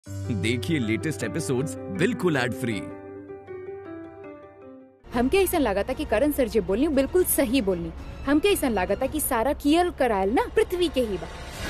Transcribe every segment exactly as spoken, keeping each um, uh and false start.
देखिए latest episodes बिल्कुल ad free. हमके ऐसा लगा था कि करण सर जे बोलनी बिल्कुल सही बोलनी। हमके ऐसा लगा था कि सारा कियल करायल ना पृथ्वी के ही बा।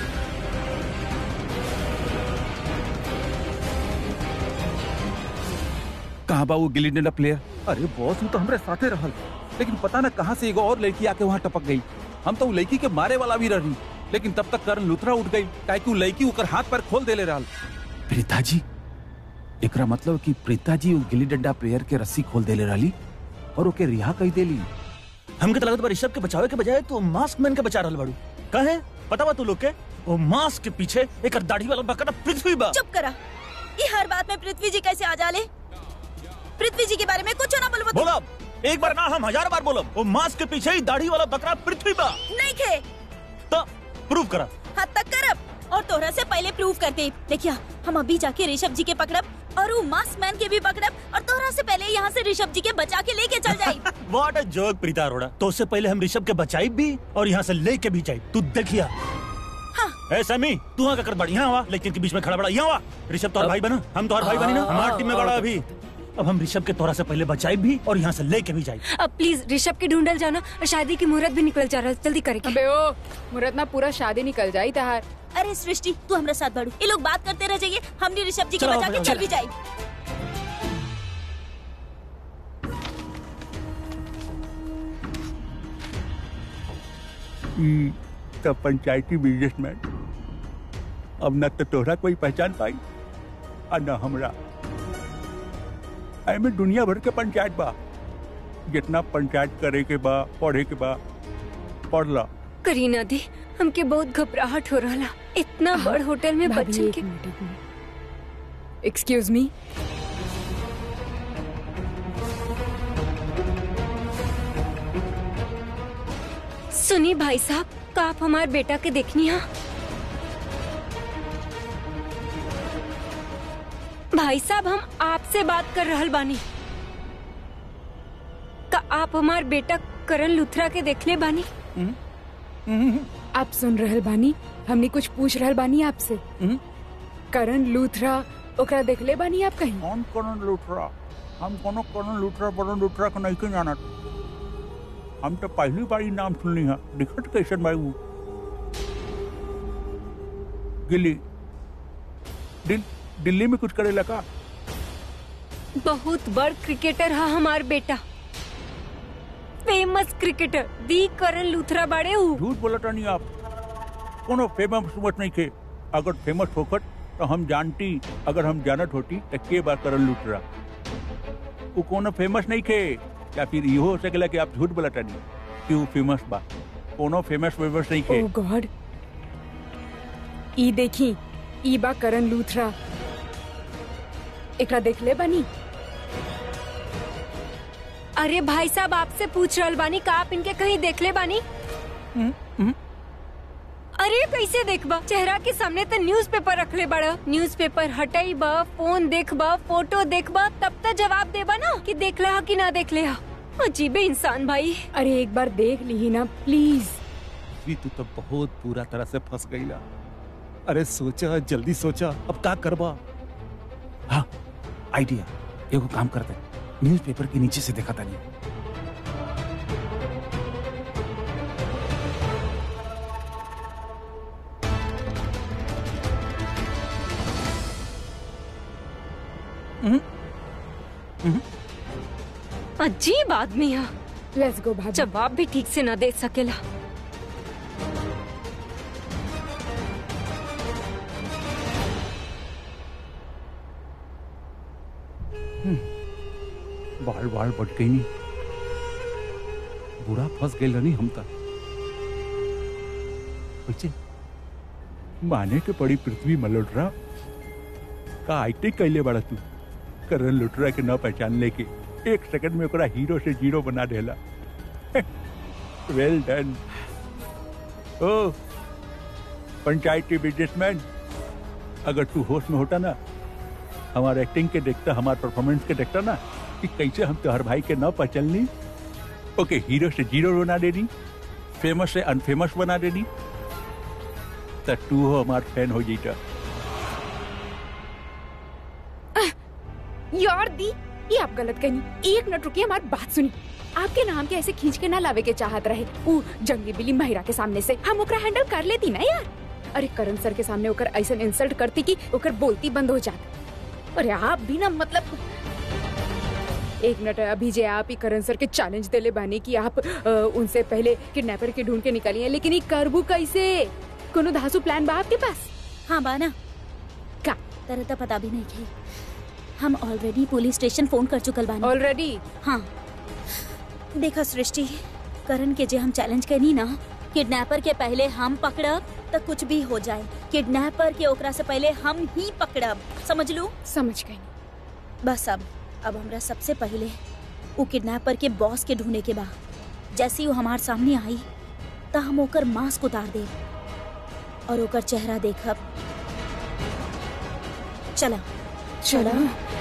कहाँ बा वो गिल्ली डंडा प्लेयर? अरे बॉस, वो तो हमारे साथे रहल, लेकिन पता न कहाँ से एगो और लड़की आके वहाँ टपक गई। हम तो लड़की के मारे वाला भी रही, लेकिन तब तक करण लुथरा उठ गई, काहे कि लड़की ओकर हाथ पैर खोल देले रहल। प्रीता जी, एकरा मतलब कि प्रीता जी वो गिल्ली डंडा प्लेयर के रस्सी खोल देले रहली और ओके रिहा कर देली। हमके तो लगत बा ऋषभ के बचावे के बजाय तो मास्क मैन के बचा रहल बाड़ू। काहे पता बा तू लोग के वो मास्क के पीछे एक दाढ़ी वाला बकरा पृथ्वी बा। चुप करा, ये हर बात में पृथ्वी जी कैसे आ जाले? पृथ्वी जी के बारे में कुछ ना बोलबो। बोला एक बार ना, हम हजार बार बोलब। वो मास्क के पीछे ही दाढ़ी वाला बकरा पृथ्वी बा। नहीं खे तो प्रूव करा। हद तक करब और तोहरा से पहले प्रूव करते। देखिया, हम अभी जाके ऋषभ जी के पकड़ब और वो मास्क मैन के भी पकड़ब और तोहरा से पहले यहाँ से ऋषभ जी के बचा के लेके चल जाई। What a joke Preeta Arora. तो उससे पहले हम ऋषभ के बचाई भी और यहाँ से लेके भी जाई। तू देखिया। हाँ। ए समी, तू वहाँ का कर बड़ी यहाँ हुआ, लेकिन के बीच में खड़ा बड़ा यहाँ हुआ। ऋषभ तो भाई बना, हम तो भाई बनी ना, हमारी टीम में बड़ा अभी। अब हम ऋषभ के तोरा से पहले बचाई भी और यहाँ से लेके भी जाई। अब प्लीज ऋषभ के ढूंढल जाना और शादी की मुहूर्त भी निकल जा रहा है, जल्दी करें। अबे ओ, मुहूर्त ना पूरा शादी निकल जाई तहार। अरे सृष्टि, तू हमारे साथ बढ़ू। ये लोग बात करते रह जाइए, हमने ऋषभ जी के बचा के चल भी जाई। तब पंचायती बिजनेसमैन अब न तो तोहरा कोई पहचान पाई और न हमरा। में दुनिया भर के पंचायत बा, जितना पंचायत करे के बा, पढ़े के बा, पढ़ ला। करीना दी, हमके बहुत घबराहट हो रहा। इतना बड़ होटल में बच्चन के। एक्सक्यूज मी, सुनिए भाई साहब, का आप हमारे बेटा के देखनी है? भाई साहब, हम आपसे बात कर रहल बानी। का आप हमार बेटा करण लुथरा के देखले बानी? आप सुन रहल बानी? हमने कुछ पूछ रहल बानी आपसे। करण लुथरा ओकरा देखले बानी आप कहीं? कौन करण लुथरा? हम कोनो करण लुथरा बरण लुथरा को नहीं के जानत। हम तो पहली बार नाम सुनली है। दिखत कैसन भाई वो गिल्ली दिल दिल्ली में कुछ करे लगा। बहुत बड़ क्रिकेटर है हमार बेटा, famous cricketer the Karan Luthra बाड़े। झूठ बोलता नहीं आप, कोनो फेमस मत नहीं थे। अगर फेमस होकर तो हम जानती, अगर हम जानत होती तो के बार करण लुथरा। वो कोनो फेमस नहीं थे, या फिर ये हो सकेला कि आप झूठ बोलता नहीं कि वो फेमस बा। कोनो फेमस फेमस नहीं थे। ओह गॉड, ई देखी, ई बा करण लुथरा। एकरा देख ले बानी? अरे भाई साहब, आपसे पूछ रहल बानी, का आप इनके कहीं देख ले बानी? हुँ? हुँ? अरे कैसे देखबा? चेहरा के सामने तो न्यूज़पेपर रख ले बड़ा। न्यूज़पेपर हटाई बा, फोन देख बा, फोटो देख बा, तब तक जवाब देबा ना कि देख ले कि ना देख ले। अजीब इंसान भाई। अरे एक बार देख ली ना प्लीज। तू तो बहुत पूरा तरह से फंस गई ला। अरे सोचा, जल्दी सोचा, अब क्या करबा? हाँ, आइडिया। एगो काम करते, न्यूज़पेपर के नीचे से देखा था नहीं। अजीब आदमी है। लेट्स गो भाभी। जवाब भी ठीक से न दे सकेला। बाल बाल बट गई नहीं, बुरा फंस गई नहीं हम तक। माने के पड़ी पृथ्वी मलोट्रा का आईटे कैले बड़ा तू करण लुटरा के न पहचान लेके एक सेकंड में ओकरा हीरो से जीरो बना देला। वेल डन। ओ पंचायती बिजनेसमैन, अगर तू होश में होता ना, हमारे एक्टिंग के देखता, हमारे परफॉर्मेंस के देखता ना कि कैसे हम तो हर भाई के न पहचाननी, ओके हीरो से जीरो बना देनी, फेमस से अनफेमस बना देनी, तो तू हो हमार फैन हो जीता। यार दी, ये आप गलत कहनी। एक मिनट रुकिए, हमारी बात सुनी। आपके नाम के ऐसे खींच के ना लावे के चाहत रहे ऊ जंगली बिल्ली महिरा के सामने से हम ओकरा हैंडल कर लेती ना यार। अरे करण सर के सामने ओकर ऐसा इंसल्ट करती कि ओकर बोलती बंद हो जाती। अरे आप भी ना मतलब एक मिनट, अभी जे आप ही करण सर के चैलेंज देले बानी कि आप आ, उनसे पहले किडनैपर के ढूंढ के निकालिए, लेकिन ये करबू कैसे? कोनो धासु प्लान बा आपके पास? हाँ बाना का तरह तो पता भी नहीं है। हम ऑलरेडी पुलिस स्टेशन फोन कर चुकल बानी। ऑलरेडी? हाँ देखा सृष्टि, करण के जे हम चैलेंज करनी ना, किडनैपर के पहले हम पकड़ब तो कुछ भी हो जाए, किडनैपर के ओकरा से पहले हम ही पकड़ब, समझ लू? समझ गई। बस अब अब हमरा सबसे पहले वो किडनैपर के बॉस के ढूंढने के बाद, जैसे वो हमारे सामने आई तो हम ओकर मास्क उतार दे और ओकर चेहरा देखब। चला चला।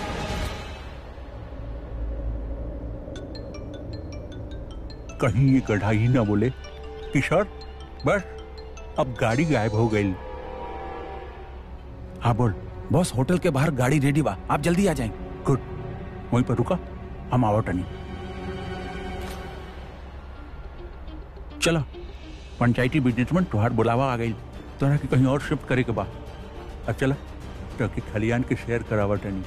कहीं ये कढ़ाई ना बोले किशोर, बस अब गाड़ी गायब हो गई। हाँ बोल। बॉस होटल के बाहर गाड़ी रेडी बा, आप जल्दी आ जाएं। गुड, वहीं पर रुका, हम आवट नहीं। चलो, पंचायती बिजनेस में तुहार बुलावा आ गई, तोरा के कहीं और शिफ्ट करे के बा। अब चला टर्की खलियान के शेयर करावट नहीं।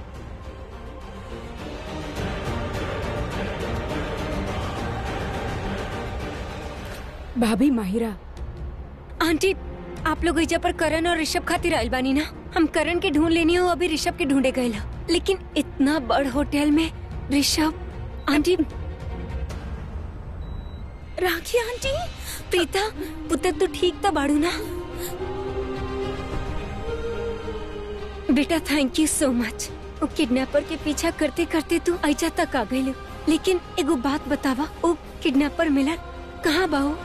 भाभी माहिरा। आंटी, आप लोग इजा पर करण और ऋषभ खातिर आइल बानी ना? हम करण के ढूंढ लेनी हो, अभी ऋषभ के ढूंढे गए, लेकिन इतना बड़ होटल में ऋषभ। आंटी, राखी आंटी, प्रीता पुत्र तो ठीक था बाड़ू ना? बेटा थैंक यू सो मच। वो किडनैपर के पीछा करते करते तू आइजा तक आ गई, लेकिन एगो बात बतावा, वो किडनैपर मिला कहाँ बाऊ?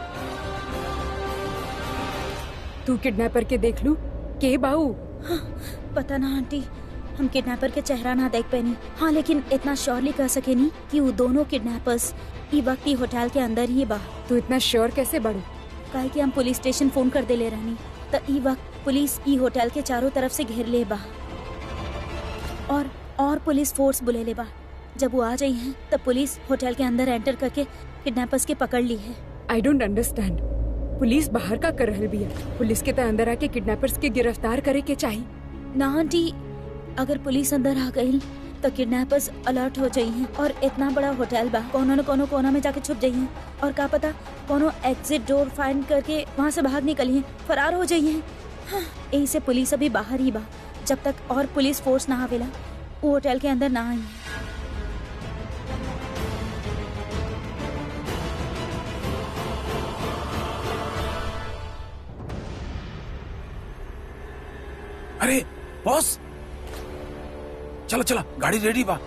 तू किडनैपर के देख लू के बाऊ? हाँ, पता ना आंटी, हम किडनैपर के चेहरा ना देख पैनी। हाँ लेकिन इतना श्योरली कह सके नहीं कि वो दोनों किडनैपर्स ई वक्त ही होटल के अंदर ही बा। तू इतना श्योर कैसे बढ़ू? काहे कि हम पुलिस स्टेशन फोन कर दे ले रहनी, तो ई वक्त पुलिस ई होटल के चारों तरफ से घेर ले बा और और पुलिस फोर्स बुले ले बा। जब वो आ जाई हैं तब पुलिस होटल के अंदर एंटर करके किडनैपर्स के पकड़ ली है। I don't understand. पुलिस बाहर का कर रहल बिया, पुलिस के तो अंदर आके किडनैपर्स के गिरफ्तार करे के चाहिए ना आंटी। अगर पुलिस अंदर आ गई तो किडनैपर्स अलर्ट हो जाइए और इतना बड़ा होटल बा, कोनो न कोनो कोना में जाके छुप जाइए और का पता कोनो एग्जिट डोर फाइंड करके वहाँ से बाहर निकलिए, फरार हो जाइए। हाँ, यही से पुलिस अभी बाहर ही बा, जब तक और पुलिस फोर्स ना आवेला वो होटल के अंदर ना आई। अरे बॉस, चलो चलो, गाड़ी रेडी बा।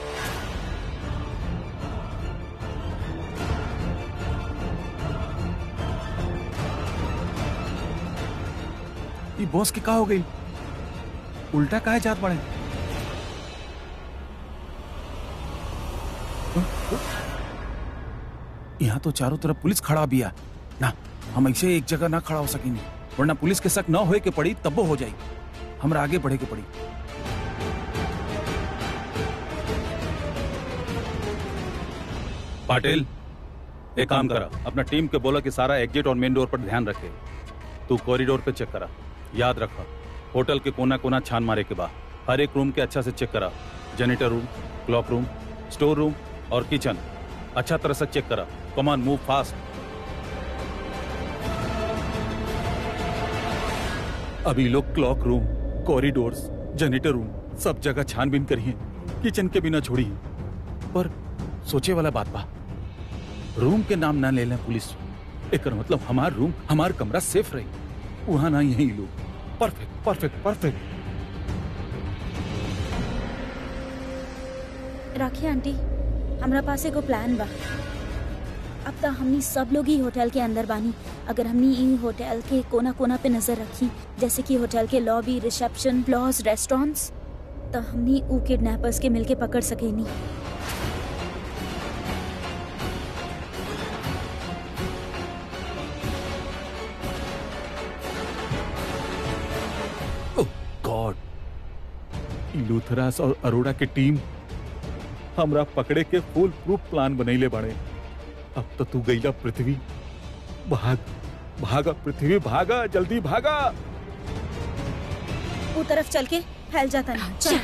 ये बॉस की का हो गई? उल्टा काहे जात पड़े? यहाँ तो चारों तरफ पुलिस खड़ा बिया ना, हम ऐसे एक जगह ना खड़ा हो सकेंगे, वरना पुलिस के शक न होए के पड़ी तब हो जाई। हमरा आगे बढ़े के पड़ी। पाटिल, एक काम करा, अपना टीम के बोला कि सारा एग्जिट और मेन डोर पर ध्यान रखे। तू कॉरिडोर पे चेक करा, याद रखा होटल के कोना कोना छान मारे के बाद हर एक रूम के अच्छा से चेक करा। Janitor room, cloak room, store room और किचन अच्छा तरह से चेक करा। Come on, move fast. अभी लोग cloak room, corridors, janitor room सब जगह छानबीन करिए, किचन के बिना छोड़िए। पर सोचे वाला बात बा, रूम के नाम ना ले लें पुलिस, एक मतलब हमार रूम, हमार कमरा सेफ रही, वहां ना यही लोग। Perfect perfect perfect. Rakhi aunty, हमरा पास एगो प्लान बा। अब तक हमनी सब लोग ही होटल के अंदर बानी, अगर हमनी ई होटल के कोना कोना पे नजर रखी, जैसे कि होटल के लॉबी, रिसेप्शन, फ्लोर्स, रेस्टोरेंट्स, तो हमनी ऊ किडनैपर्स के मिलके पकड़ सकेनी। ओह गॉड, लूथरास और अरोड़ा की टीम हमरा पकड़े के फुल प्रूफ प्लान बनैले बाड़े। अब तो तू गईला पृथ्वी, भाग भागा पृथ्वी, भागा जल्दी भागा। वो तरफ चल के फैल जाता है। चल।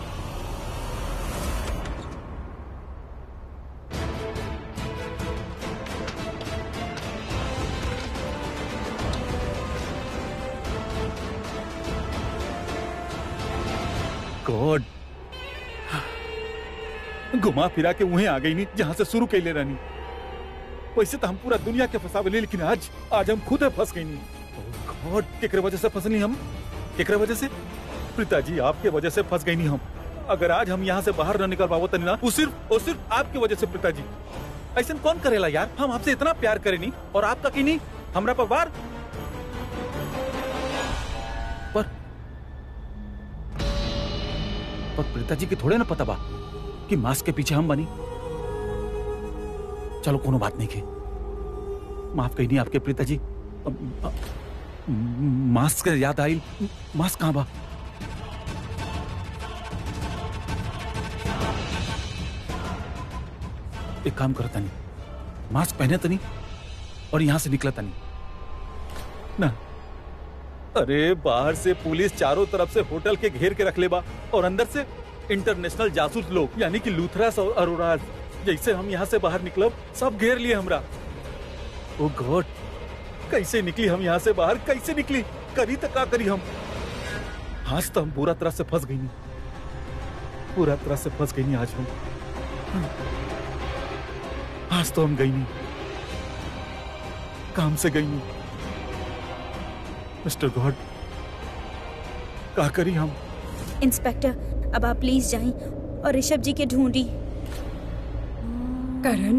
गॉड, घुमा फिरा के वहीं आ गई नहीं जहां से शुरू कैले रहनी। वैसे तो हम पूरा दुनिया के फंसावली, लेकिन आज आज हम खुद फंस गई नहीं। गॉड, केकरे वजह से फंसनी हम? केकरे वजह से? पिताजी, आपके वजह से फंस गई नहीं हम। अगर आज हम यहाँ से बाहर न निकल पावो तो ना, वो सिर्फ वो सिर्फ आपकी वजह से। पिताजी, ऐसा कौन करेला यार? हम आपसे इतना प्यार करे नहीं और आपका की नहीं हमरा पर वार। पर पर पिताजी के थोड़े ना पता बा कि मास्क के पीछे हम बनी। चलो कोनो बात नहीं के, माफ कही नहीं आपके पिताजी। मास्क से याद आई, मास्क कहाँ बा? एक काम करता नहीं, मास्क पहने तो नहीं और यहां से निकला तो नहीं ना। अरे बाहर से पुलिस चारों तरफ से होटल के घेर के रख ले बा और अंदर से इंटरनेशनल जासूस लोग, यानी कि लूथरास और अरोड़ा। जैसे हम यहाँ से बाहर निकलब सब घेर लिए हमरा। ओ गॉड, कैसे निकली हम यहाँ से बाहर? कैसे निकली? करी तो क्या करी हम? आज तो हम पूरा तरह से फंस गई नहीं, पूरा तरह से फंस गई नहीं आज हम। आज तो हम गई नहीं, काम से गई नहीं। मिस्टर गॉड, क्या करी हम? इंस्पेक्टर, अब आप प्लीज जाएं और ऋषभ जी के ढूंढी। करण,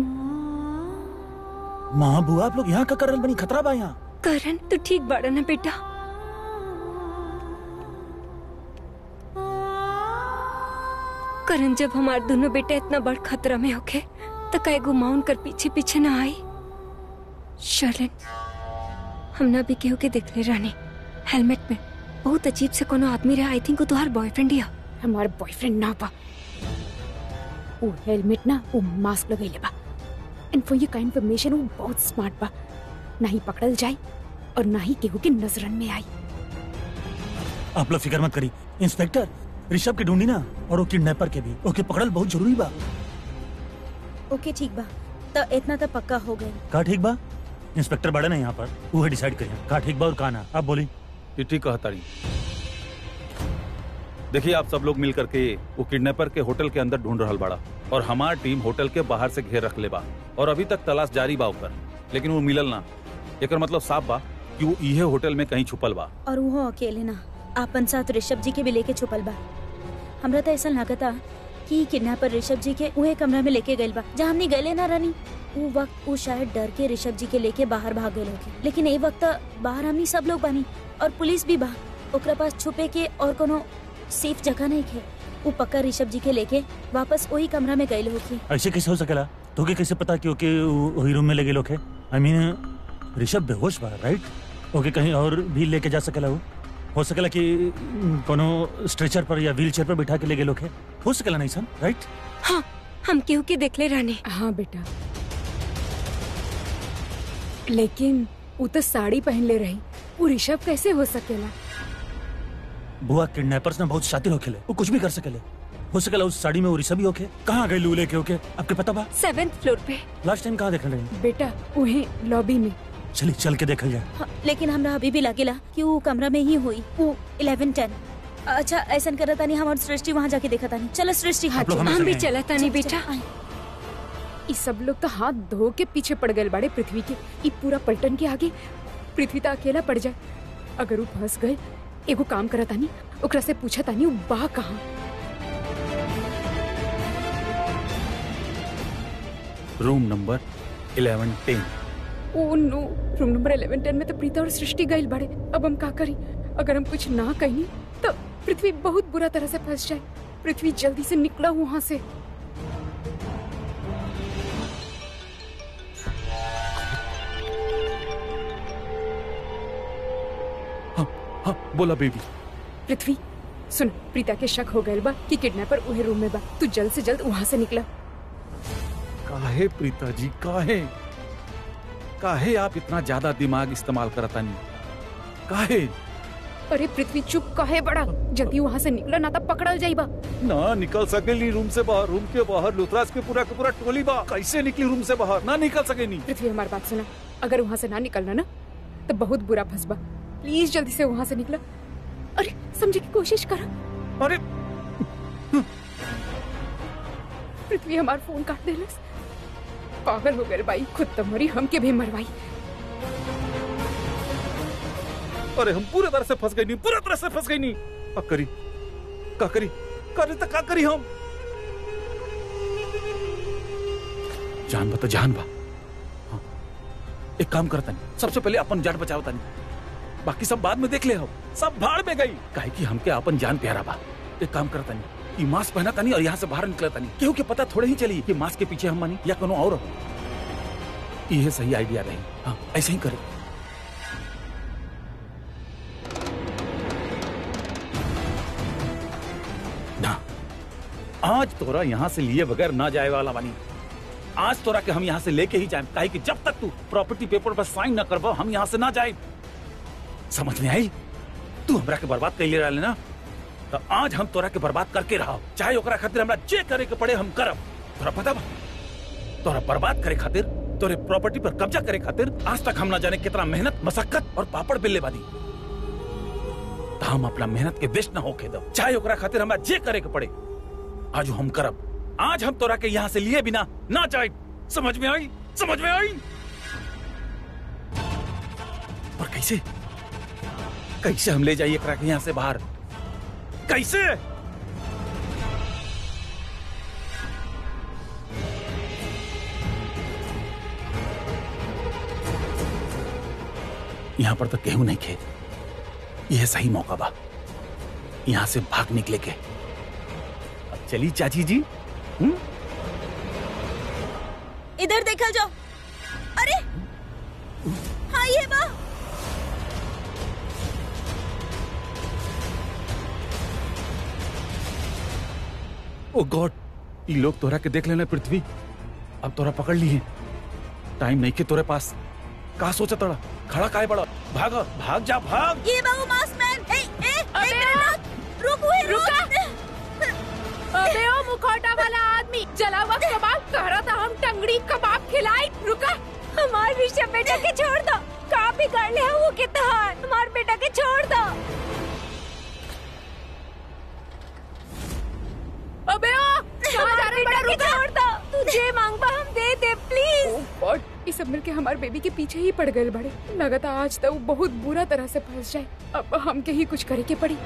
माँ बुआ, आप लोग यहाँ का करल बनी? खतरा बा यहाँ। करण, तू ठीक बाड़ा ना बेटा? करण, जब हमारे दोनों बेटे इतना बड़ खतरा में होके तो कई गुमाउन कर पीछे पीछे ना आई। शर्लिन, हम ना भी केहू के देख ले रानी हेलमेट में। बहुत अजीब से कोनो आदमी रहा। आई थिंक वो तुम्हार बॉयफ्रेंड ही है। हमारा बॉयफ्रेंड ना बा, वो हेलमेट ना, वो मास्क लगैले बा। एंड फॉर यू का इन्फॉर्मेशन, वो बहुत स्मार्ट बा। ना ही पकड़ल जाए और ना ही केहू के नजरन में आई। आप लोग फिक्र मत करी इंस्पेक्टर, ऋषभ के ढूंढी ना और वो किडनैपर के भी। ओके, पकड़ल बहुत जरूरी बा। ओके ठीक बा, तो इतना तो पक्का हो गए। का ठीक बा? इंस्पेक्टर बड़े ना यहाँ पर, वो डिसाइड करिए का ठीक बा और का ना। आप बोली। ये ठीक कहता रही। देखिए, आप सब लोग मिल करके वो किडनैपर के होटल के अंदर ढूंढ रहल बाड़ा और हमार टीम होटल के बाहर से घेर रख ले बा और अभी तक तलाश जारी बा ऊपर, लेकिन वो मिलल ना। एकर मतलब साफ बा कि वो इहे होटल में कहीं छुपल बा। और वो अकेले ना, आपन साथ ऋषभ जी के भी लेके छुपल बा। हमरा तो ऐसा लगता कि किडनैपर ऋषभ जी के उहे कमरा में लेके गइल बा जहाँ हमने गए ना रानी। वो वक्त वो शायद डर के ऋषभ जी के लेके बाहर भाग गए होगे, लेकिन ए वक्त बाहर हमनी सब लोग बानी और पुलिस भी बा। ओकरा पास छुपे के और कोनो सेफ जगह नहीं है। वो पक्का ऋषभ जी के लेके वापस वही कमरा में गए होगी। ऐसे कैसे हो सकेला? तो के कैसे पता कि ओके वही रूम में लगे लोग है? आई मीन ऋषभ बेहोश बा, राइट? ओके, कहीं और भी लेके जा सकेला? वो हो सकेला कि कोनो स्ट्रेचर पर या व्हील चेयर पर बिठा के ले गए लोग है। हो सकेला नहीं सन, राइट? हाँ, हम केहू के देख ले रानी। हाँ बेटा, लेकिन वो तो साड़ी पहन ले रही, वो ऋषभ कैसे हो सकेला? बुआ, किडनैपर्स ने बहुत शातिर होखेले, वो कुछ भी कर सकेले। हो सकेला उस साड़ी में वो ऋषभ ही होके। कहाँ गए लू लेके होके? आपके पता बा? सेवेंथ फ्लोर पे। लास्ट टाइम कहाँ देखल रही? बेटा, वहीं लॉबी में। चलिए चल के देखल जाए। हाँ, लेकिन हमरा अभी भी लगेला कि वो कमरा में ही हुई, वो इलेवन टेन। अच्छा, ऐसा करता तानी हम और सृष्टि वहाँ जाके देखा तानी। चलो सृष्टि, आप लोग हमें हम भी चलें। चला तानी बेटा। ये सब लोग तो हाथ धो के पीछे पड़ गए बड़े पृथ्वी के। ये पूरा पलटन के आगे पृथ्वी तो अकेला पड़ जाए। अगर वो फंस गए, एगो काम करा तानी, ओकरा से पूछा तानी वो बा कहाँ। Room number eleven ten. Oh no, room number eleven ten में तो प्रीता और सृष्टि गए बड़े। अब हम का करी? अगर हम कुछ ना कहीं तो पृथ्वी बहुत बुरा तरह से फंस जाए। पृथ्वी जल्दी से निकला वहाँ से। हाँ हाँ, बोला बेबी। पृथ्वी, सुन, प्रीता के शक हो गए बा कि किडनैपर उहे रूम में बा। तू जल्द से जल्द वहाँ से निकला। काहे प्रीता जी, काहे काहे आप इतना ज्यादा दिमाग इस्तेमाल करता नहीं? काहे? अरे पृथ्वी चुप काहे बड़ा, जल्दी वहाँ से निकला ना तब पकड़ल जाइबा। ना निकल सकेली रूम से बाहर। रूम के बाहर लुथराज के पूरा के पूरा टोली बा। कैसे निकली रूम से बाहर? ना निकल सके नहीं। पृथ्वी हमारी बात सुना, अगर वहाँ से ना निकलना ना तो बहुत बुरा फंसबा। प्लीज जल्दी से वहाँ से निकला। अरे समझे की कोशिश करा। अरे पृथ्वी हमारा फोन काट देलस। पागल हो गए भाई, खुद तो मरी, हम के भी मरवाई। अरे हम पूरे तरह से फंस गई नहीं, पूरी तरह से फंस गई नहीं। का करी का करी करी तो का करी हम? जान बा तो जान बा। हाँ। एक काम करता नहीं, सबसे पहले अपन जान बचावता नहीं, बाकी सब बाद में देख ले। हम सब भाड़ में गई काहे कि हमके अपन जान प्यारा बा। एक काम करता नहीं, ये मास्क पहना तानी और यहाँ से बाहर निकलता नहीं। क्यों के पता थोड़े ही चली कि मास्क के पीछे हम मानी या कोनो और हो। ये सही आइडिया रही। हाँ ऐसे ही करे। ना आज तोरा यहाँ से लिए बगैर ना जाए वाला बानी। आज तोरा के हम यहाँ से लेके ही जाए, काहे कि जब तक तू प्रॉपर्टी पेपर पर साइन न करबो हम यहाँ से ना जाए। समझ में आई? तू हमरा के बर्बाद कर ले रहा ना, तो आज हम तोरा के बर्बाद करके रहो, चाहे ओकरा खातिर हमरा जे करे के पड़े हम करब। तोरा पता बा, तोरा बर्बाद करे खातिर, तोरे प्रॉपर्टी पर कब्जा करे खातिर आज तक हम ना जाने कितना मेहनत, मशक्कत और पापड़ बेलले बानी। तो हम अपना मेहनत के वेस्ट ना होके दो, चाहे ओकरा खातिर हमरा जे करे के पड़े आज हम करब। आज हम तोरा के यहाँ से लिए बिना ना जाए। समझ में आई? समझ में आई? और कैसे कैसे हम ले जाइए एकरा के यहाँ से बाहर? कैसे? यहाँ पर तो केहू नहीं खे। यह सही मौका बा यहाँ से भाग निकले के। अब चली चाची जी। हुँ? इधर देखा जाओ। अरे हाँ ये बा। ओ गॉड, ये लोग तोरा के देख लेना पृथ्वी। अब तोरा पकड़ लिए, टाइम नहीं के तोरे पास। का सोचा तोड़ा? खड़ा काहे बड़ा? भाग भाग जा भाग। ये बाबू मास्क मैन। ए ए एक मिनट रुक। हुए रुका। अबे ओ मुखौटा वाला आदमी, जला हुआ कबाब कह रहा था हम टंगड़ी कबाब खिलाई। रुका। हमार ऋषभ बेटा के छोड़ दो। का भी कर ले वो के तहार, हमार बेटा के छोड़ दो। अबे ओ कहाँ जा रहे? बेटा के छोड़ दो। तुझे मांगबा हम दे दे प्लीज। ओह गॉड, ये सब मिलके हमारे बेबी के पीछे ही पड़ गए बड़े। लगता आज तक वो बहुत बुरा तरह से फंस जाए। अब हमके ही कुछ करे के पड़ी।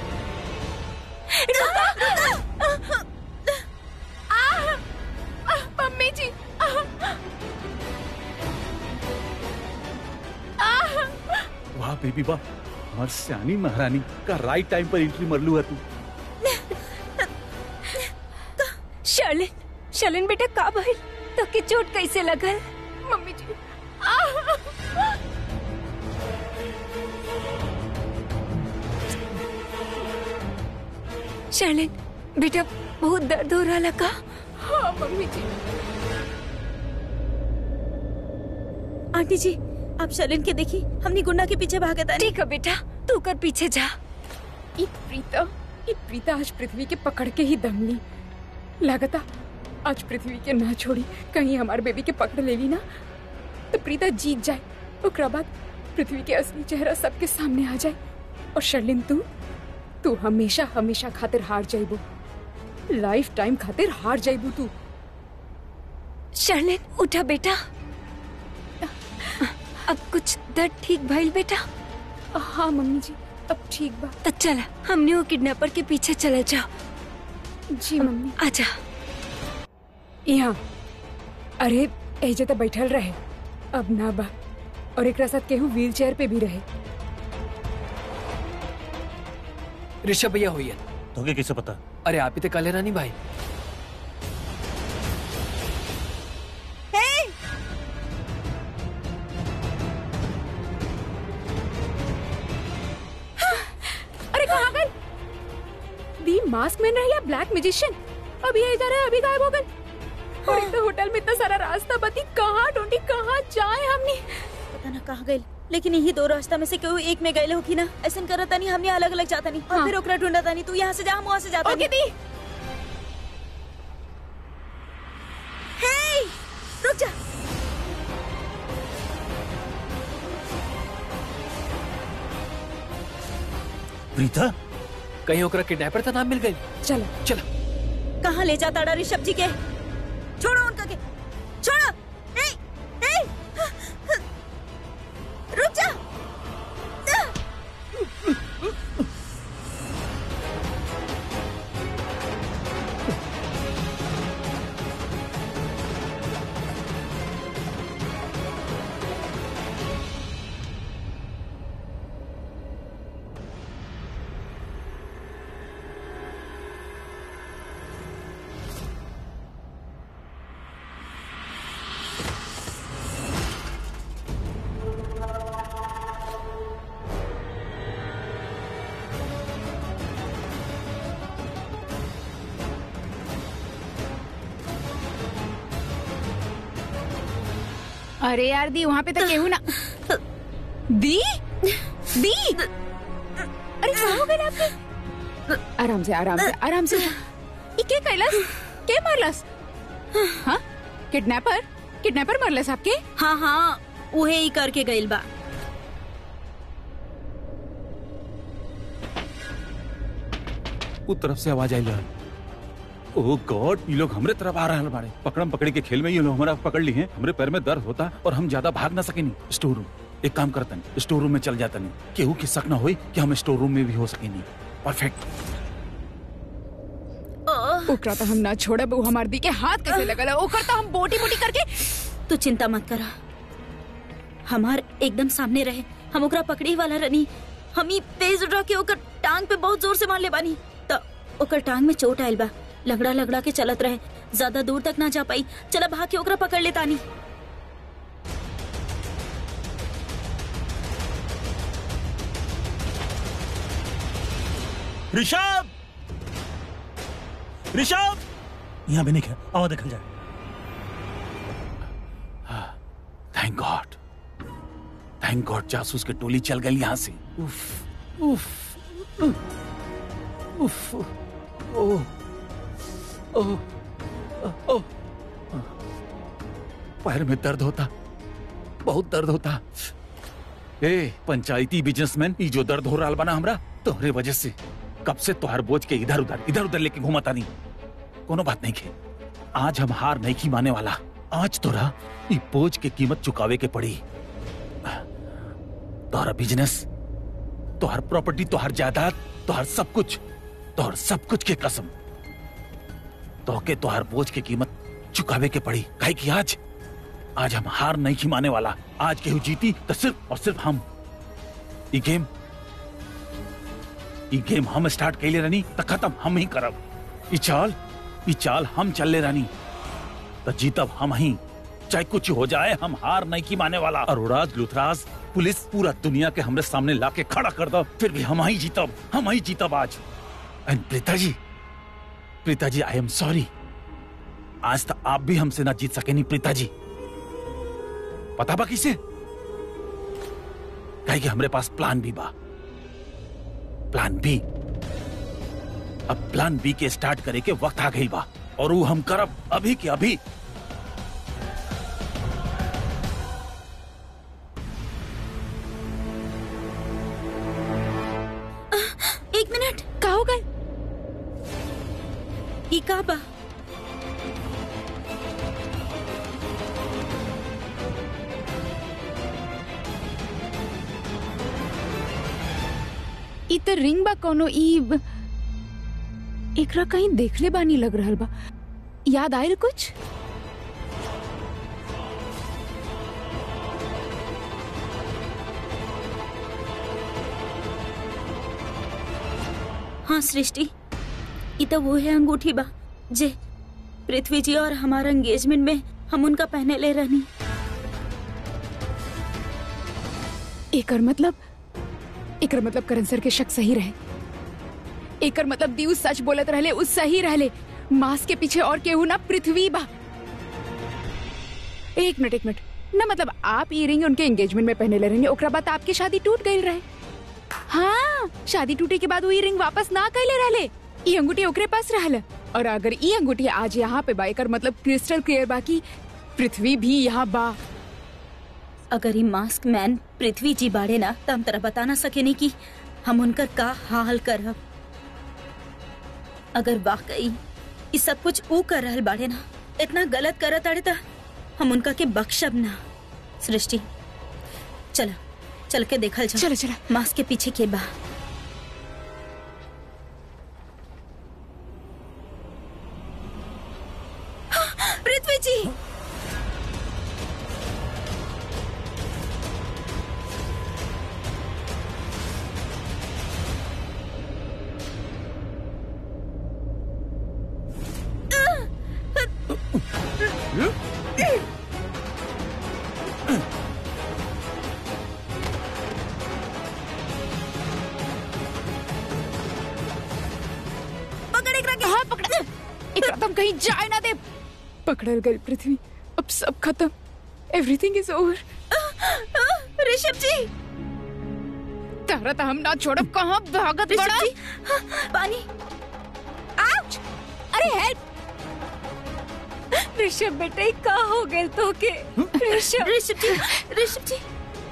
मम्मी जी। वाह बेबी वाह, हमार सियानी महारानी का राइट टाइम पर एंट्री मरलू है तू। शर्लिन, शर्लिन बेटा का भइल? तो के चोट कैसे लगल? मम्मी जी। शर्लिन बेटा बहुत दर्द हो रहा लगा। हाँ मम्मी जी। आंटी जी आप शर्लिन के देखी, हमने गुंडा के पीछे भागा था। ठीक है बेटा, तू कर पीछे जा। ये प्रीता, ये प्रीता आज पृथ्वी के पकड़ के ही दम ली। लगता आज पृथ्वी के ना छोड़ी, कहीं हमारे बेबी के पकड़ ले ली ना तो प्रीता जीत जाए। उसके बाद पृथ्वी के असली चेहरा सबके सामने आ जाए। और शर्लिन तू तू हमेशा हमेशा खातिर हार जाइबू, लाइफ टाइम खातिर हार जाइबू तू। शर्लिन उठा बेटा। अब कुछ दर्द ठीक भइल बेटा? हाँ मम्मी जी अब ठीक बा। तो चल हमने वो किडनैपर के पीछे चले जाओ। जी मम्मी। आजा। यहाँ अरे एजे तो बैठल रहे, अब ना बा। और एक साथ केहू व्हील चेयर पे भी रहे। ऋषभ भैया हुई है। तो कैसे पता? अरे आप ही तो काले रानी भाई। अरे कहाँ गए? मास्क में रहे या ब्लैक म्यूजिशियन। अभी इधर है, अभी गायब हो गए। और एक तो होटल में इतना सारा रास्ता बती, कहाँ ढूंढी, कहाँ जाए हमने। पता ना कहाँ गए, लेकिन यही दो रास्ता में से कोई एक में गए होगी ना। ऐसा करता नहीं, हमने अलग अलग जाता नहीं और हाँ। फिर ओकरा ढूंढता नहीं। तू यहाँ से जा, हम वहाँ से जाता ओके नहीं। दी। हे, रुक जा। प्रीता, कहीं ओकरा किडनैपर का नाम मिल गई। चलो चलो। कहाँ ले जाता डा ऋषभ जी के? छोड़ो उनका के, छोड़ो। ए, ए, रुक जा। अरे यार दी, वहाँ पे तो केहू ना। दी दी, अरे कहाँ हो गए आपके? आराम से आराम से आराम से। ये के कैलाश, के मारलस? हाँ, किडनैपर किडनैपर मारलस आपके? हाँ हाँ, उहे ही करके गइल बा। उस तरफ से आवाज आई। ओह गॉड, ये लोग हमरे तरफ आ रहे हैं। हमारे पकड़म पकड़ी के खेल में ये लोग हमारा पकड़ ली हैं। हमरे पैर में दर्द होता और हम ज्यादा भाग ना सके। नहीं, स्टोर रूम एक काम करता नहीं, स्टोर रूम में चल जाता नहीं। केहू की शक ना होई कि हम स्टोर रूम में भी हो सके। नहीं, परफेक्ट। ओकरा तो हम ना छोड़ब। वो हमार दी के हाथ कैसे लगल है? ओकर तो हम बोटी बोटी करके। तू चिंता मत करा, हमार एकदम सामने रहे। हम ओकरा पकड़ी वाला रनी। हम ही तेज उड़ा के ओकर टांग पे बहुत जोर से मार ले बानी। तो ओकर टांग में चोट आयल बा। लगड़ा लगड़ा के चलत रहे, ज्यादा दूर तक ना जा पाई। चला भाग के ओकरा पकड़ लेता नहीं। ऋषभ, ऋषभ, यहाँ भी नहीं है। आओ देखल जाए। थैंक गॉड, थैंक गॉड, जासूस की टोली चल गई यहाँ से। उफ, उफ, उफ, ओह, ओह, ओह, पैर में दर्द होता, बहुत दर्द होता। ए पंचायती बिजनेसमैन, ये जो दर्द हो रहा बना हमरा तोहरे वजह से। कब से तोहर बोझ के इधर उधर इधर उधर लेके घूमता नहीं। कोनो बात नहीं के, आज हम हार नहीं की माने वाला। आज तोरा ई बोझ के कीमत चुकावे के पड़ी। तोहरा बिजनेस, तोहर प्रॉपर्टी, तोहर जायदाद, तोहर सब कुछ, तोहर सब कुछ के कसम तोहके तोहर बोझ की कीमत चुकावे के पड़ी। काहे कि आज आज हम हार नहीं की माने वाला। आज केहू जीती तो सिर्फ और सिर्फ हम। ई गेम ई गेम हम स्टार्ट कैले रानी तो खत्म हम ही करब। ई चाल ई चाल हम चल ले रानी तो जीतब हम ही। चाहे कुछ हो जाए, हम हार नहीं की माने वाला। अरोराज, लुथराज, पुलिस, पूरा दुनिया के हमरे सामने लाके खड़ा कर दो, फिर भी हम ही जीतब, हम ही जीतब आज। And Preeta ji, Preeta ji, I am sorry. आज तक आप भी हमसे ना जीत सके। नहीं प्रीता जी, पता बा किसे? कहे कि हमरे पास प्लान बी बा। Plan B. अब प्लान बी के स्टार्ट करे के वक्त आ गई बा और वो हम करब अभी के अभी। एक मिनट, का हो गए? ई का बा? ई तो रिंग बा कोनो। ई एकरा कहीं देखले बानी लग रहल बा। याद आयल कुछ? हाँ सृष्टि, ई तो वो है अंगूठी बा जे पृथ्वी जी और हमारा एंगेजमेंट में हम उनका पहने ले रहनी। एकर मतलब एकर मतलब करण सर के शक सही रहे। एकर मतलब दी उस सच बोलत रहले, उस सही रहले। मास्क के पीछे और केहू ना पृथ्वी बा। एक मिनट एक मिनट ना, मतलब आप ई रिंग उनके एंगेजमेंट में पहने ले रहे, ओकरा बाद आपकी शादी टूट गई रहे। हाँ, शादी टूटे के बाद वो ई रिंग वापस ना कैले रहले, ई अंगूठी ओकरे पास रहल। और अगर ई अंगूठी आज यहाँ पे बा, एकर मतलब क्रिस्टल क्लियर बा कि पृथ्वी भी यहाँ बा। अगर ये मास्क मैन पृथ्वी जी बाड़े ना, तो हम तरह बता ना सके नहीं कि हम उनकर का हाल करब। अगर वाकई ये सब कुछ ऊ कर रहल बाड़े ना, इतना गलत करत आड़े, तो हम उनका के बख्शब ना। सृष्टि चल चल के देखल जाओ। चलो चलो। मास्क के पीछे के बा। पृथ्वी जी, हाँ पकड़, एकरा तुम कहीं जाए ना दे। पकड़ल गई पृथ्वी, अब सब खत्म। Everything is over. ऋषभ जी, तारा तो हम ना छोड़ब, कहाँ भागत ऋषभ बड़ा। जी, हाँ, पानी। आउच! अरे हेल्प! ऋषभ बेटे का हो गए तो के? ऋषभ ऋषभ जी, ऋषभ जी,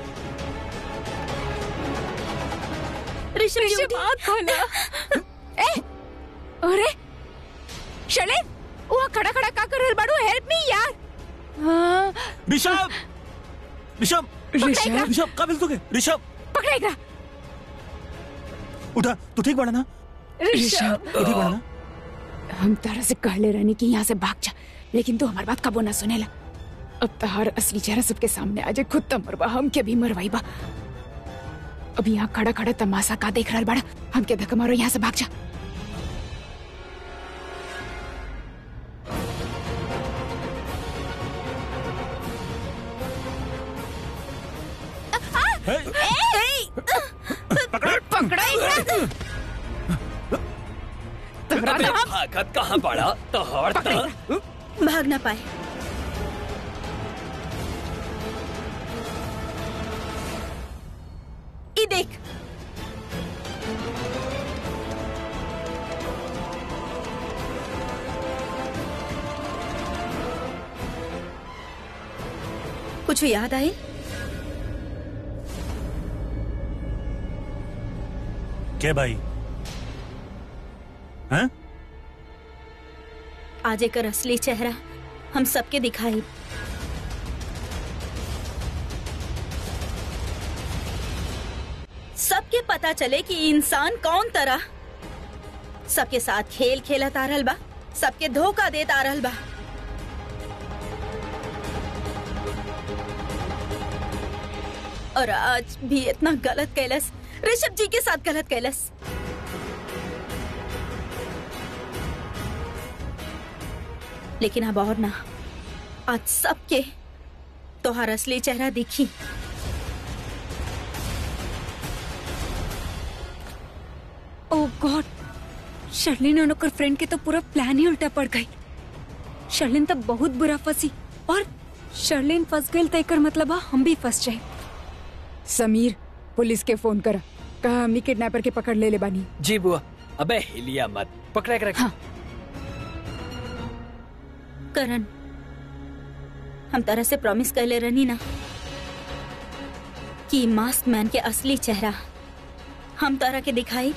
ऋषभ जी, ऋषभ आँख खोला। ए, अरे शले, वहाँ खड़ा खड़ा का कर रहल बाड़ू? हेल्प मी यार। हाँ, ऋषभ ऋषभ ऋषभ ऋषभ का बिल तुके? ऋषभ पकड़ेगा। उठा, तू ठीक बड़ा ना? ऋषभ, तू ठीक बड़ा ना? हम तारा से कहले रहनी कि यहाँ से भाग जा, लेकिन तू हमारी बात कबो ना सुनेला। अब तहार असली चेहरा सबके सामने आ जाए, खुद तो मरवा, हम के भी मरवाई बा। अब यहाँ खड़ा खड़ा तमाशा का देख रहल बाड़ा? हम के धक्का मारो, यहाँ से भाग जा। भागत कहाँ पड़ा? तोहर तो भाग ना पाए। ये देख, कुछ याद आई? क्या भाई? हैं? आज एक असली चेहरा हम सबके दिखाई। सबके पता चले कि इंसान कौन तरह सबके साथ खेल खेलत आ रहल बा, सबके धोखा देत आ रहल बा। और आज भी इतना गलत कैलस, ऋषभ जी के साथ गलत कैलस। लेकिन अब और ना, आज सबके तोहार असली चेहरा दिखी। ओह गॉड, शर्लिन और ओकर फ्रेंड के तो पूरा प्लान ही उल्टा पड़ गई। शर्लिन तो बहुत बुरा फंसी, और शर्लिन फंस गई तो एकर मतलब है हम भी फंस जाए। समीर, पुलिस के फोन करा, कहा हमनी किडनैपर के पकड़ ले ले बानी। जी बुआ। अबे हिलिया मत, पकड़ा कर रख। हाँ। करण, हम तरह से प्रॉमिस कर ले रहनी ना कि मास्क मैन के असली चेहरा हम तरह के दिखाई,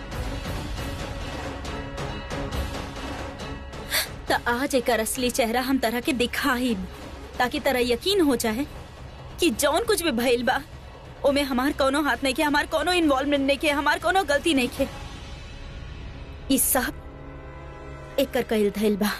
तो आज एक असली चेहरा हम तरह के दिखाई, ताकि तरह यकीन हो जाए कि जौन कुछ भी भइल बा ओमे हमार कोनो हाथ नहीं के, हमार कोनो इन्वॉल्वमेंट नहीं के, हमार कोनो गलती नहीं के। इस सब एक कर कइल धइल बा।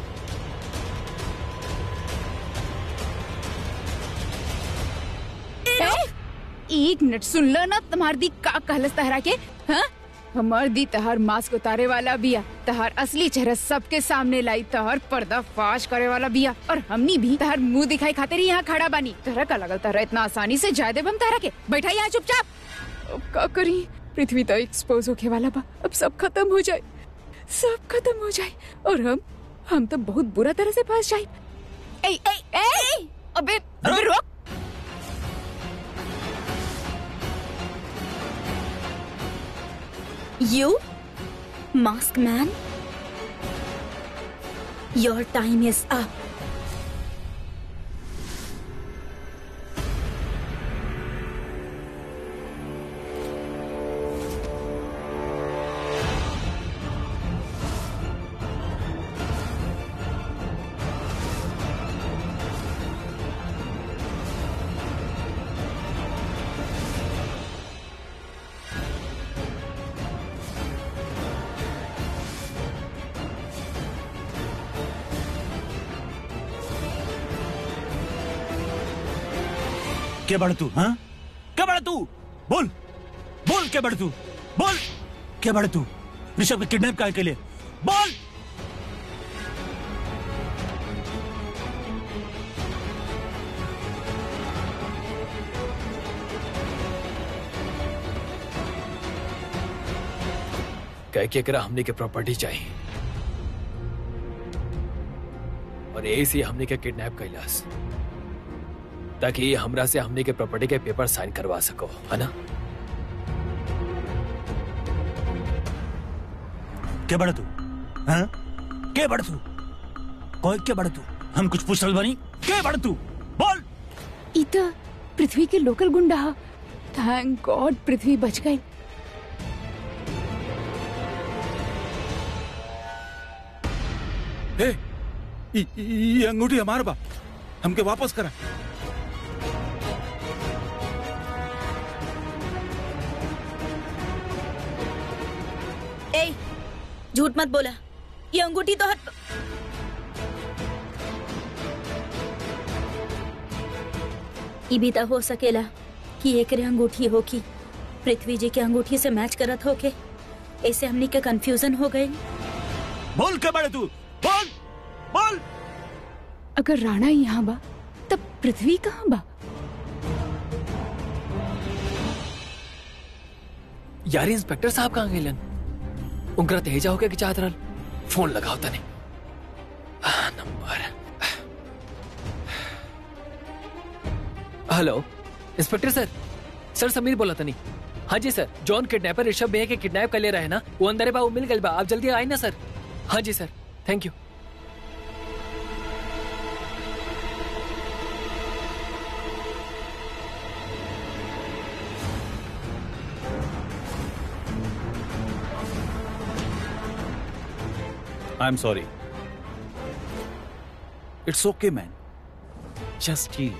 एक मिनट सुन लो ना, तुम्हार दी का कहलस तहरा के? हाँ, हमार दी तहार मास्क उतारे वाला बिया, तहार असली चेहरा सबके सामने लाई, तहार पर्दा फाश करे वाला बिया, और हमनी भी तहार मुंह दिखाई खातिर यहाँ खड़ा बानी। तहरा का लगल तहरा इतना आसानी से जाए देब हम तहरा के? बैठा यहाँ चुपचाप। अब का करी? पृथ्वी तो एक्सपोज होके वाला बा। अब सब खत्म हो जाए, सब खत्म हो जाए और हम हम तो बहुत बुरा तरह से फंस जाए। ए, ए, ए, अबे अबे रुक। You, Mask Man, your time is up. क्या बढ़ तू? हाँ क्या बढ़ तू? बोल बोल क्या बढ़ तू? बोल क्या बढ़ तू? ऋषभ के किडनैप काहे के लिए? बोल। कह के करा हमने के प्रॉपर्टी चाहिए और ऐसे हमने के किडनैप कैलाश ताकि ये हमरा से हमने के प्रॉपर्टी के पेपर साइन करवा सको, है ना? क्या बढ़ तू? हाँ क्या बढ़ तू? कोई क्या बढ़ तू? हम कुछ पूछ रहे बानी? क्या बढ़ तू? बोल। इता पृथ्वी के लोकल गुंडा। थैंक गॉड पृथ्वी बच गई। ए, ये, ये अंगूठी हमारा बा, हमके वापस करा। ए, झूठ मत बोला। ये अंगूठी तो हर ई भी तो हो सकेला कि एकरे अंगूठी हो की पृथ्वी जी के अंगूठी से मैच करत हो के, ऐसे हमनी के कंफ्यूजन हो गए। बोल क्या बढ़ तू? बोल बोल। अगर राणा यहाँ बा तब पृथ्वी कहाँ बा? यार इंस्पेक्टर साहब कहाँ गेलन? उनका तेजा हो गया कि चाहत रहल। फोन लगाओ तने। आ, number. Hello inspector sir. Sir Sameer बोला तनी। हाँ जी सर, जॉन किडनैपर ऋषभ भैया के किडनैप कर ले रहे हैं ना, वो अंदर है बा, वो मिल गए बा। आप जल्दी आए ना सर। हाँ जी sir, thank you. I'm sorry. It's okay, man. Just chill.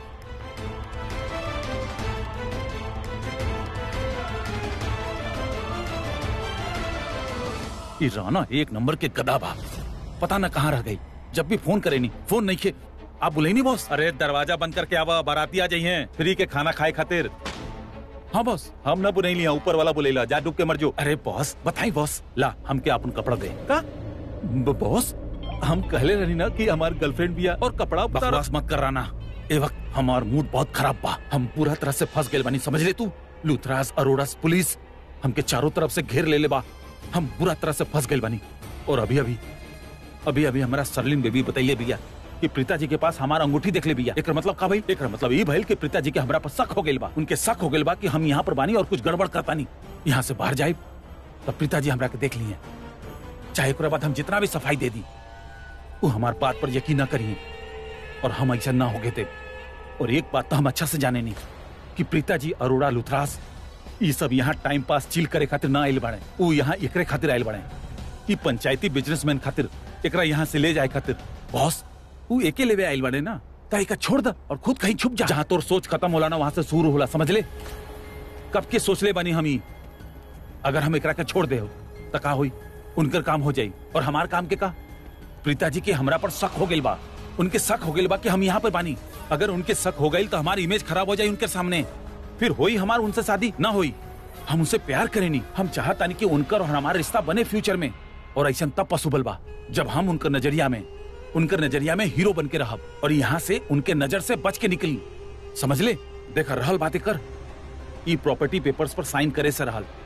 ये राना एक नंबर के गधा बा, पता न कहाँ रह गई। जब भी फोन करे नहीं, फोन नहीं खे। आप बुले नहीं बॉस? अरे दरवाजा बंद करके आवा, बाराती आ जाइए फ्री के खाना खाए खातिर। हाँ बॉस, हम न बुले लिया, ऊपर वाला बुलेला, जा डूब के मर जो। अरे बॉस बताई बॉस, ला हम क्या अपन कपड़ा दे का? बॉस हम कहले रही ना कि हमारी गर्लफ्रेंड भी है और कपड़ा बकवास मत कराना। ए वक्त हमार मूड बहुत खराब बा, हम पूरा तरह से फंस गए बानी, समझ ले तू। लूथरास, अरोड़ा पुलिस हमके चारों तरफ से घेर ले ले बा, हम पूरा तरह से फंस गए बानी। और अभी अभी अभी अभी हमारा सरलिन बेबी बताइए भैया कि प्रीता जी के पास हमारा अंगूठी देख ले भैया। एक मतलब का भाई, एक मतलब ये भइल कि प्रीता जी के हमारा पर शक हो गइल बा, उनके शक हो गइल बा कि हम यहाँ पर बानी और कुछ गड़बड़ करता नहीं। यहाँ से बाहर जाए तब प्रीता जी हमरा के देख लिए, चाहे एक बाद हम जितना भी सफाई दे दी, वो हमारे बात पर यकीन न करिए और हम ऐसा ना हो गए थे। और एक बात तो हम अच्छा से जाने नहीं कि प्रीता जी, अरोड़ा, लुथरास ये सब यहाँ टाइम पास चिल करे खातिर ना आयल बाड़े, वो यहाँ एकरे खातिर आयल बाड़े कि पंचायती बिजनेसमैन खातिर एकरा यहाँ से ले जाए खातिर। बॉस वो एके लेवे आयल बाड़े ना, का छोड़ द और खुद कहीं छुप जा। जहाँ तोर सोच खत्म होला ना वहां से शुरू होला, समझ ले। कब के सोच ले बानी हम ही, अगर हम एकरा के छोड़ दे हो तो का हुई, उनकर काम हो जाई और हमार काम के का? प्रीता जी के हमरा पर शक हो गइल बा, उनके शक हो गइल बा कि हम यहाँ पर बानी। अगर उनके शक हो गई तो हमारी इमेज खराब हो जाए उनके सामने, फिर होई हमार उनसे शादी ना होई। हम उनसे प्यार करें नहीं, हम चाहता नहीं कि उनकर और हमारा रिश्ता बने फ्यूचर में। और ऐसा तब पॉसिबल बा जब हम उनकर नजरिया में उनकर नजरिया में हीरो बन के रहब और यहाँ से उनके नजर से बच के निकली, समझ ले। देखा रहल बातें कर, ई प्रॉपर्टी पेपर्स पर साइन करे से रहल,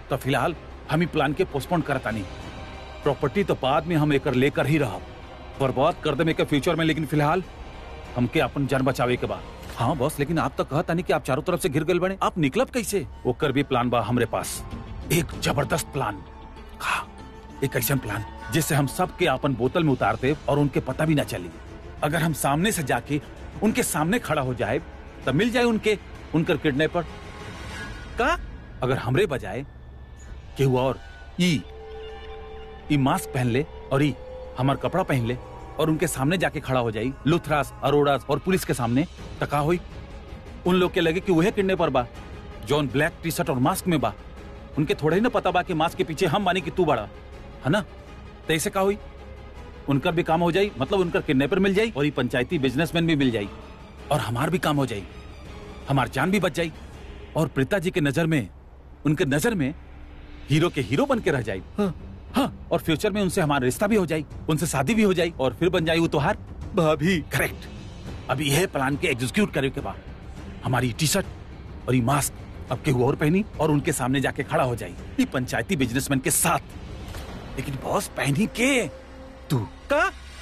तो फिलहाल हम ही प्लान के पोस्टपोन करता नहीं। प्रॉपर्टी तो बाद में हम एकर लेकर ही रहा, बर्बाद कर दे के फ्यूचर में, लेकिन फिलहाल हमके अपन जान बचावे के बाद। हाँ बॉस, लेकिन आप तो कहता नहीं कि आप चारों तरफ से घिर गए बने, आप निकलब कैसे? ओकर भी प्लान बा हमरे पास, एक जबरदस्त प्लान। हाँ, एक ऐसा प्लान जिससे हम सब के अपन बोतल में उतार दे और उनके पता भी ना चले। अगर हम सामने से जाके उनके सामने खड़ा हो जाए तो मिल जाए उनके उनकर किडनैपर का। अगर हमरे बजाय केहू और ई ई मास्क पहन ले और ई हमार कपड़ा पहन ले और उनके सामने जाके खड़ा हो जाई, लुथरास, अरोड़ा और पुलिस के सामने, तो का होई? उन लोग के लगे कि वह किडनैपर बा जॉन ब्लैक टी शर्ट और मास्क में बा। उनके थोड़े ही ना पता बा कि मास्क के पीछे हम मानी कि तू बड़ा है ना। तो ऐसे का हुई, उनका भी काम हो जाई, मतलब उनका किडनैपर मिल जाई और ये पंचायती बिजनेसमैन भी मिल जाई और हमार भी काम हो जाई, हमार जान भी बच जाई और प्रीता जी के नजर में, उनके नजर में हीरो के हीरो बन के रह जाई। हाँ, हाँ, और फ्यूचर में उनसे हमारा रिश्ता भी हो जाई, उनसे शादी भी हो जाई और फिर बन जाई वो तोहार भाभी। करेक्ट। अभी यह प्लान के एग्जीक्यूट करे के बाद हमारी टी शर्ट और ये मास्क अब केहू और पहनी और उनके सामने जाके खड़ा हो जाई, ये पंचायती बिजनेसमैन के साथ। लेकिन बॉस, पहनी के तू का?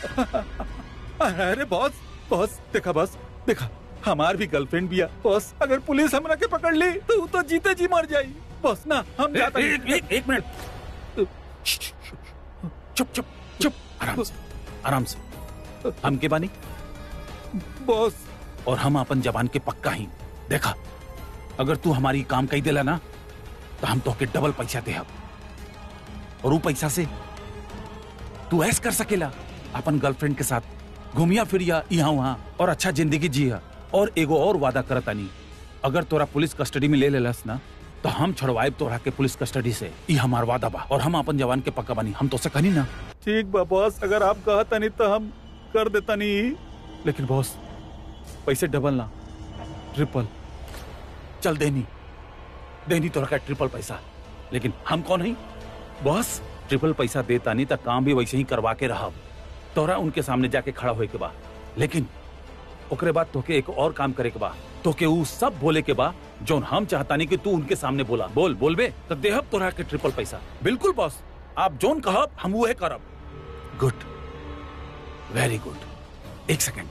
अरे बॉस, बॉस देखा, बॉस देखा, हमार भी गर्लफ्रेंड भी है बॉस। अगर पुलिस हमरा के पकड़ ली तो तो जीते जी मर जाई बॉस ना। हम जाता ए, ए, ए, एक मिनट, चुप चुप चुप, आराम से आराम से। हम के बानी बॉस, और हम अपन जवान के पक्का ही। देखा, अगर तू हमारी काम कही देला ना तो हम तो के डबल पैसा दे, और वो पैसा से तू ऐस कर सकेला, अपन गर्लफ्रेंड के साथ घूमिया फिरिया यहाँ वहाँ और अच्छा जिंदगी जिया। और एगो और वादा करता नहीं, अगर तोरा पुलिस कस्टडी में ले लेलस ना तो हम छुड़वाए तोरा के पुलिस कस्टडी से। ये हमार वादा बा और हम अपन जवान के पक्का बनी। हम तो से कहनी ना। ठीक बा बॉस, अगर आप कहता नहीं तो हम कर देता नहीं, लेकिन बॉस पैसे डबल ना ट्रिपल चल देनी देनी तोरा का ट्रिपल पैसा। लेकिन हम कौन है बॉस, ट्रिपल पैसा देता नहीं तो काम भी वैसे ही करवा के रहा, तोरा उनके सामने जाके खड़ा होए के बा। लेकिन ओकरे बाद तोके एक और काम करे के बा, तोके ऊ सब बोले के बा जो हम चाहता नहीं कि तू उनके सामने बोला। बोल बोलबे तो देहब तोरा के ट्रिपल पैसा। बिल्कुल बॉस, आप जोन कहब हम वो है करब। Good, very good. एक सेकेंड,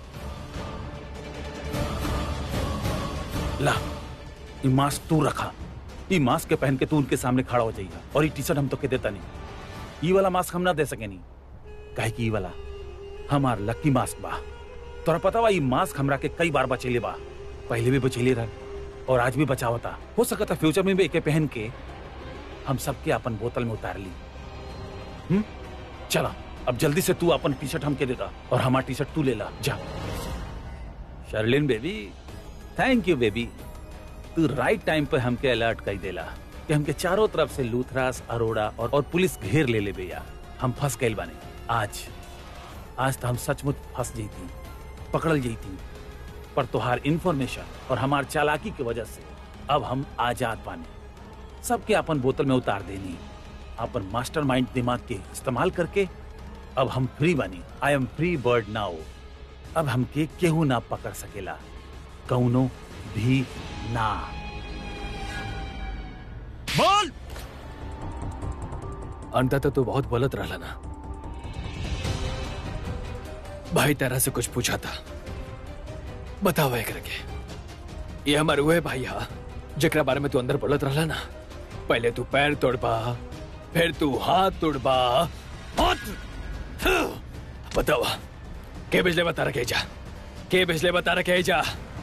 ला ये मास्क तू रखा, ये मास्क के पहन के तू उनके सामने खड़ा हो जाएगा। और ये टी शर्ट हम तो के देता नहीं, ये वाला मास्क हम ना दे सके नहीं, काहे कि ये वाला हमार लकी मास्क बा। तोरा पता बा, ये मास्क हमरा के कई बार बचेले बा, पहले भी बचेले रहा और आज भी बचावता। हो सकता फ्यूचर में भी एके पहन के हम सबके अपन बोतल में उतार ली। हम्म, चला अब जल्दी से तू अपन टी शर्ट हमके देता और हमार टी शर्ट तू ले ला जा। Sherlyn baby, thank you baby, तू राइट टाइम पे हमके अलर्ट कर देला कि हमके चारों तरफ से लूथरास, अरोड़ा और, और पुलिस घेर ले ले भैया। हम फंस गए बाने। आज आज तो हम सचमुच फंस जईती, पकड़ल जईती, पर तुहार इंफॉर्मेशन और हमार चालाकी की वजह से अब हम आजाद बाने। सबके अपन बोतल में उतार देनी, अपन मास्टरमाइंड दिमाग के इस्तेमाल करके अब हम फ्री बनी। I am free bird now. अब हमके केहू ना पकड़ सकेला, कौनो भी ना। बोल। अंततः तो बहुत बोलत रहला ना भाई, तेरा से कुछ पूछा था, बताओ एक करके। ये हमारे हुए भाई हा जकरा बारे में तू अंदर बोलत रहला ना, पहले तू पैर तोड़बा, फिर तू हाथ तोड़बा। बताओ के बिजले बता रखे जा, के बिजले बता रखे जा।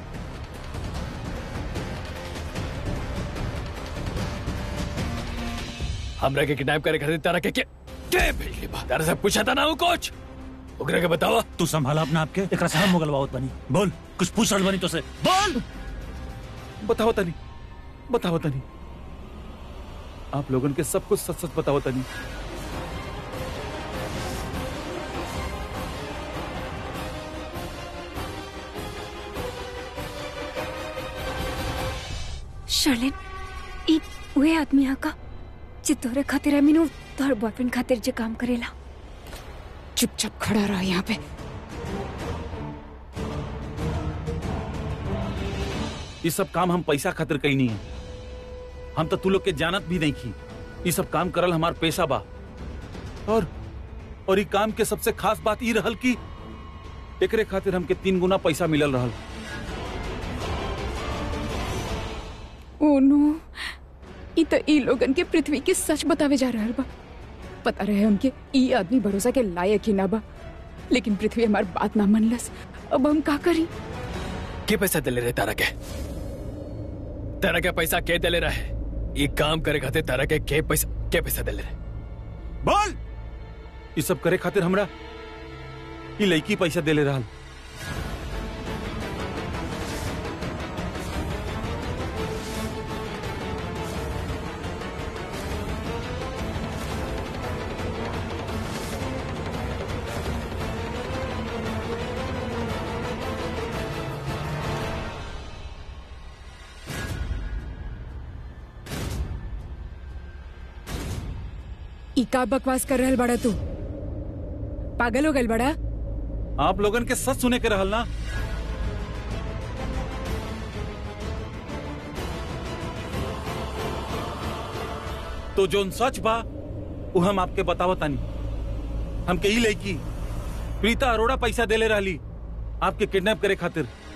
हमरा के किडनैप करे खातिर तारा के के के भेजले बा? तारा से पूछा था ना वो कोच, ओकरा के बतावा। तू संभाला अपना आपके, एकरा से हम मुगलवावत बनी। बोल, कुछ पूछ रहल बनी तो से बोल। बताओ तनी, बताओ तनी, आप लोगन के सब कुछ सच सच बताओ तनी। शर्लिन, ई वे आदमी हा का जे तोरे खातिर आई मीन तोहर बॉयफ्रेंड खातिर जे काम करेला? चुपचाप खड़ा रहा यहाँ पे। ये सब काम हम पैसा खातिर कहीं नहीं है, हम तो तू लोग के जानत भी नहीं की। ये सब काम करल हमार पेशा बा। और और ये काम के सबसे खास बात ई रहल कि एकरे खातिर हमके तीन गुना पैसा मिलल रहल। ओ नो, ई त ई लोगन के पृथ्वी के सच बतावे जा रहल बा। पता रहे हमके ई आदमी भरोसा के लायक ही ना बा, लेकिन पृथ्वी हमार बात ना मनलस। अब हम का करी? के पैसा दिले रहे तारा के? तारा के पैसा के दिले रहे? ये काम करे खातिर तारा के के पैसा के पैसा दिले रहे? बोल। ये सब करे खातिर हमरा ये लड़की पैसा देले रहल। ई का बकवास कर रहल बड़ा तू? पागल हो गल बड़ा? आप लोगन के सच सुने के रहल ना? तो जोन सच बा वो हम आपके बतावतानी। हमके ई लड़की प्रीता अरोड़ा पैसा देले रहली आपके किडनैप करे खातिर।